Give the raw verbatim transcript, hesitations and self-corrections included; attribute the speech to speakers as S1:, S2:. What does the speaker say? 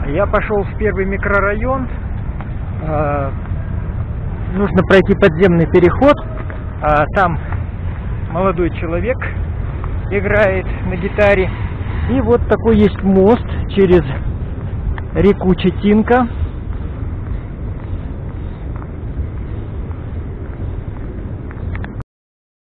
S1: Я пошел в первый микрорайон. Нужно пройти подземный переход. Там молодой человек играет на гитаре. И вот такой есть мост через реку Читинка.